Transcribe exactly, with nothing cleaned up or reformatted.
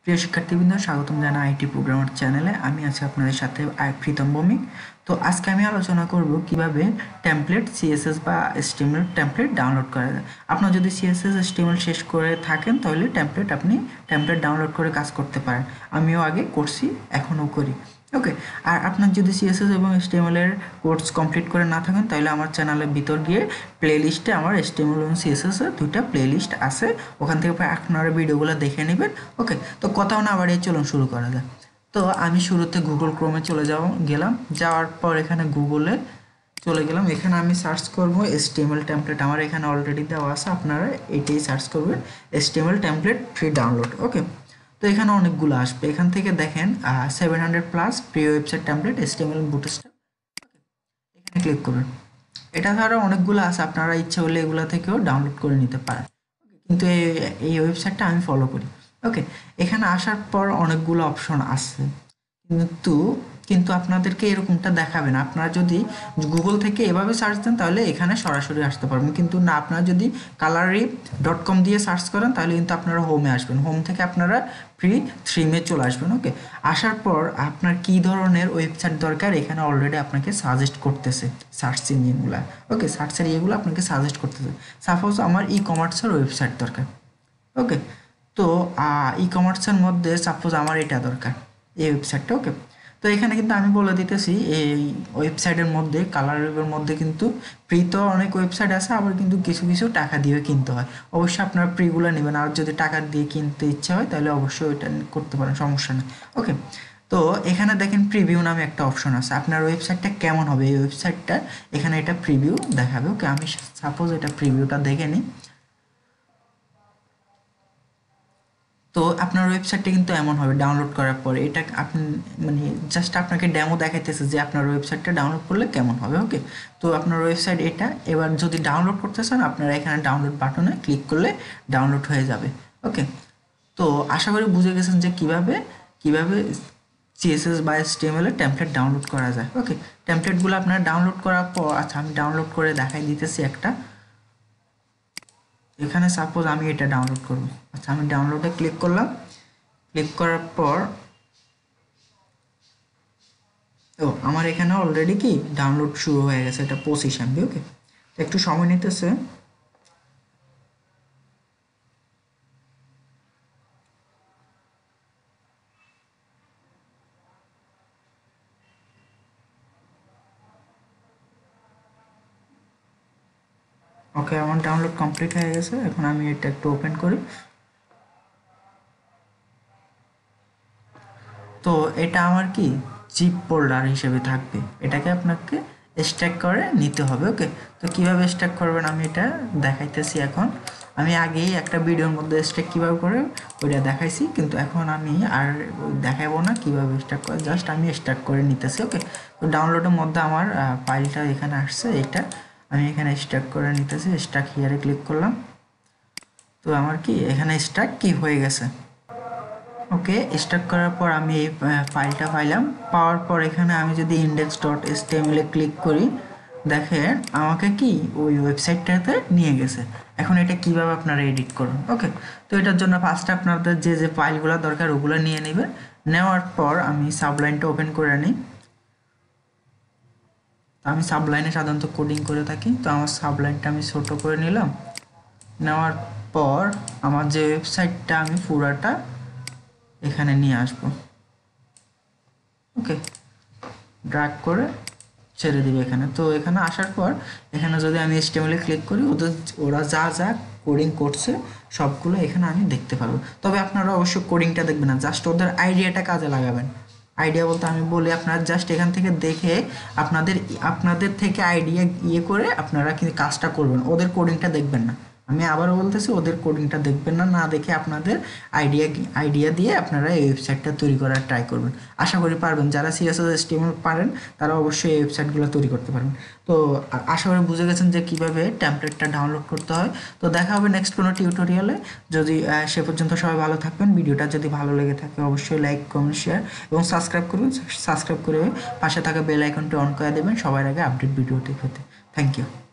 প্রিয় শিক্ষার্থীবৃন্দ, স্বাগতম জানাই আইটি প্রোগ্রামার চ্যানেলে। আমি আছি আপনাদের সাথে প্রীতম ভৌমিক। তো আজকে আমি আলোচনা করব কিভাবে টেমপ্লেট সিএসএস বা এসটিএমএল টেমপ্লেট ডাউনলোড করা যায়। আপনারা যদি সিএসএস এসটিএমএল শেষ করে থাকেন তাহলে টেমপ্লেট আপনি টেমপ্লেট ডাউনলোড করে কাজ করতে পারেন। আমিও আগে করছি, এখনও করি। ওকে, আর আপনার যদি সিএসএস এবং এসটিএমএল এর কোর্স কমপ্লিট করে না থাকেন তাহলে আমার চ্যানেলের ভিতর গিয়ে প্লে লিস্টে আমার এসটিএমএল এবং সিএসএস এর দুইটা প্লে লিস্ট আছে, ওখান থেকে আপনারা ভিডিওগুলো দেখে নেবেন। ওকে, তো কথাও না বাড়িয়ে চলুন শুরু করা যায়। তো আমি শুরুতে গুগল ক্রোমে চলে যাও গেলাম যাওয়ার পর এখানে গুগলে চলে গেলাম। এখানে আমি সার্চ করব এসটিএমএল টেমপ্লেট, আমার এখানে অলরেডি দেওয়া আছে, আপনারা এটাই সার্চ করবেন HTML template free download. Okay, তো এখানে অনেকগুলো আসবে, এখান থেকে দেখেন seven hundred plus free website template HTML bootstrap, এখানে ক্লিক করবেন। এটা ছাড়া অনেকগুলো আছে, আপনারা ইচ্ছে হলে এগুলো থেকেও ডাউনলোড করে নিতে পারেন, কিন্তু এই এই ওয়েবসাইটটা আমি ফলো করি। ওকে, এখানে আসার পর অনেকগুলো অপশন আছে, কিন্তু কিন্তু আপনাদেরকে এরকমটা দেখাবে না। আপনারা যদি গুগল থেকে এভাবে সার্চ দেন তাহলে এখানে সরাসরি আসতে পারবেন, কিন্তু না, আপনারা যদি কালারি ডট কম দিয়ে সার্চ করেন তাহলে কিন্তু আপনারা হোমে আসবেন, হোম থেকে আপনারা ফ্রি থ্রিমে চলে আসবেন। ওকে, আসার পর আপনার কী ধরনের ওয়েবসাইট দরকার এখানে অলরেডি আপনাকে সাজেস্ট করতেছে সার্চ ইঞ্জিনগুলো। ওকে, সার্চের ইয়েগুলো আপনাকে সাজেস্ট করতেছে। সাপোজ আমার ই কমার্সের ওয়েবসাইট দরকার। ওকে, তো ই কমার্সের মধ্যে সাপোজ আমার এটা দরকার, এই ওয়েবসাইটটা। ওকে, তো এখানে কিন্তু আমি বলে দিতেছি এই ওয়েবসাইটের মধ্যে কালারের মধ্যে কিন্তু ফ্রি তো অনেক ওয়েবসাইট আছে, আবার কিন্তু কিছু কিছু টাকা দিয়ে কিনতে হয়। অবশ্যই আপনারা ফ্রিগুলো নেবেন, আর যদি টাকা দিয়ে কিনতে ইচ্ছা হয় তাহলে অবশ্যই ওইটা করতে পারেন, সমস্যা নেই। ওকে, তো এখানে দেখেন প্রিভিউ নামে একটা অপশন আছে, আপনার ওয়েবসাইটটা কেমন হবে এই ওয়েবসাইটটা এখানে এটা প্রিভিউ দেখাবে। ওকে, আমি সাপোজ এটা প্রিভিউটা দেখে নিই। তো আপনার ওয়েবসাইটটা কিন্তু এমন হবে ডাউনলোড করার পরে, এটা আপনি মানে জাস্ট আপনাকে ডেমো দেখাইতেছে যে আপনার ওয়েবসাইটটা ডাউনলোড করলে কেমন হবে। ওকে, তো আপনার ওয়েবসাইট এটা, এবার যদি ডাউনলোড করতে চান আপনারা এখানে ডাউনলোড বাটনে ক্লিক করলে ডাউনলোড হয়ে যাবে। ওকে, তো আশা করি বুঝে গেছেন যে কিভাবে কিভাবে সিএসএস বা এইচটিএমএল এর টেমপ্লেট ডাউনলোড করা যায়। ওকে, টেমপ্লেটগুলো আপনারা ডাউনলোড করার পর, আচ্ছা আমি ডাউনলোড করে দেখাই দিতেছি একটা। এখানে সাপোজ আমি এটা ডাউনলোড করব। আচ্ছা, আমি ডাউনলোডে ক্লিক করলাম, ক্লিক করার পর ও আমার এখানে অলরেডি কি ডাউনলোড শুরু হয়ে গেছে, এটা পঁচিশ এমবি। ওকে, তো একটু সময় নিতেছে। ওকে, আমার ডাউনলোড কমপ্লিট হয়ে গেছে, এখন আমি এটা একটু ওপেন করি। তো এটা আমার কি জিপ ফোল্ডার হিসেবে থাকবে, এটাকে আপনাকে স্ট্যাক করে নিতে হবে। ওকে, তো কীভাবে স্ট্যাক করবেন আমি এটা দেখাইতেছি এখন। আমি আগেই একটা ভিডিওর মধ্যে স্ট্যাক কীভাবে করে ওইটা দেখাইছি, কিন্তু এখন আমি আর দেখাবো না কীভাবে স্ট্যাক করে, জাস্ট আমি স্ট্যাক করে নিতেছি। ওকে, তো ডাউনলোডের মধ্যে আমার ফাইলটা এখানে আসছে, এটা আমি এখানে স্ট্যাক করে নিতেছি। স্ট্যাক হিয়ারে ক্লিক করলাম, তো আমার কি এখানে স্ট্যাক কি হয়ে গেছে। ওকে, স্টার্ট করার পর আমি এই ফাইলটা পাইলাম, পাওয়ার পর এখানে আমি যদি ইন্ডেক্স ডট এসটিএমএল এ ক্লিক করি, দেখেন আমাকে কি ওই ওয়েবসাইটটাতে নিয়ে গেছে। এখন এটা কিভাবে আপনারা এডিট করুন। ওকে, তো এটার জন্য ফার্স্টে আপনাদের যে যে ফাইলগুলো দরকার ওগুলো নিয়ে নেবেন। নেওয়ার পর আমি সাবলাইনটা ওপেন করে নিই। আমি সাবলাইনে সাধারণত কোডিং করে থাকি, তো আমার সাবলাইনটা আমি ছোট করে নিলাম। নেওয়ার পর আমার যে ওয়েবসাইটটা আমি পুরাটা এখানে নিয়ে আসব। ওকে, ড্র্যাগ করে ছেড়ে দিবে এখানে। তো এখানে আসার পর এখানে যদি আমি এইচটিএমএল এ ক্লিক করি, ওদের ওরা যা যা কোডিং করছে সবগুলো এখানে আমি দেখতে পারবো। তবে আপনারা অবশ্যই কোডিংটা দেখবেন না, জাস্ট ওদের আইডিয়াটা কাজে লাগাবেন। আইডিয়া বলতে আমি বলি আপনারা জাস্ট এখান থেকে দেখে আপনাদের আপনাদের থেকে আইডিয়া ইয়ে করে আপনারা কিন্তু কাজটা করবেন, ওদের কোডিংটা দেখবেন না। আমি আবারও বলতেছি, ওদের কোডিংটা দেখবেন না, না দেখে আপনাদের আইডিয়া আইডিয়া দিয়ে আপনারা এই ওয়েবসাইটটা তৈরি করার ট্রাই করবেন। আশা করি পারবেন, যারা সিএসএস এইচটিএমএল পারেন তারা অবশ্যই এই ওয়েবসাইটগুলো তৈরি করতে পারবেন। তো আশা করি বুঝে গেছেন যে কীভাবে টেমপ্লেটটা ডাউনলোড করতে হয়। তো দেখা হবে নেক্সট কোনো টিউটোরিয়ালে। যদি সে পর্যন্ত সবাই ভালো থাকবেন। ভিডিওটা যদি ভালো লেগে থাকে অবশ্যই লাইক, কমেন্ট, শেয়ার এবং সাবস্ক্রাইব করবেন। সাবস্ক্রাইব করে পাশে থাকা বেল আইকনটি অন করে দেবেন সবার আগে আপডেট ভিডিওটি পেতে। Thank you.